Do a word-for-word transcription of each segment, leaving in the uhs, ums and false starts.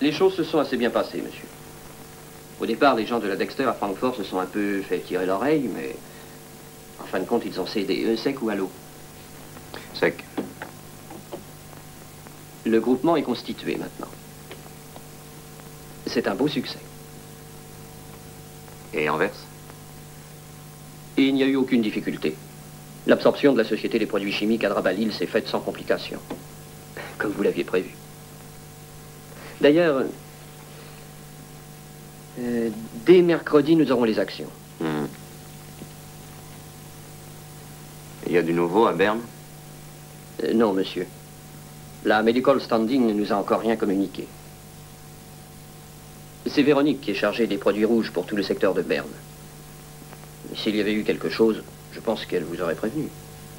Les choses se sont assez bien passées, monsieur. Au départ, les gens de la Dexter à Francfort se sont un peu fait tirer l'oreille, mais en fin de compte, ils ont cédé. Eux, sec ou à l'eau? Sec. Le groupement est constitué maintenant. C'est un beau succès. Et Anvers? Et il n'y a eu aucune difficulté. L'absorption de la Société des produits chimiques à Drabalil s'est faite sans complication, comme vous l'aviez prévu. D'ailleurs, euh, dès mercredi, nous aurons les actions. Hmm. Il y a du nouveau à Berne? Euh, non, monsieur. La Medical Standing ne nous a encore rien communiqué. C'est Véronique qui est chargée des produits rouges pour tout le secteur de Berne. S'il y avait eu quelque chose, je pense qu'elle vous aurait prévenu.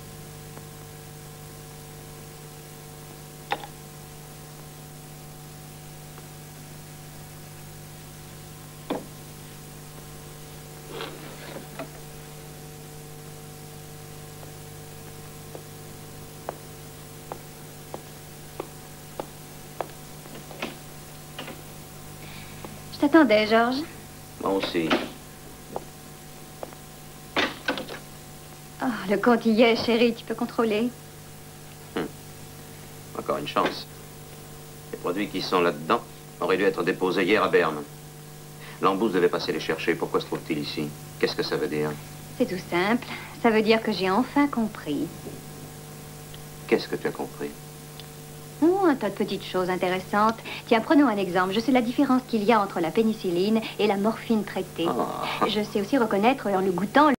Je t'attendais, Georges. Moi aussi. Oh, le compte y est, chérie, tu peux contrôler. Hum. Encore une chance. Les produits qui sont là-dedans auraient dû être déposés hier à Berne. L'embousse devait passer les chercher. Pourquoi se trouve-t-il ici? Qu'est-ce que ça veut dire? C'est tout simple. Ça veut dire que j'ai enfin compris. Qu'est-ce que tu as compris? Oh, un tas de petites choses intéressantes. Tiens, prenons un exemple. Je sais la différence qu'il y a entre la pénicilline et la morphine traitée. Oh. Je sais aussi reconnaître en le goûtant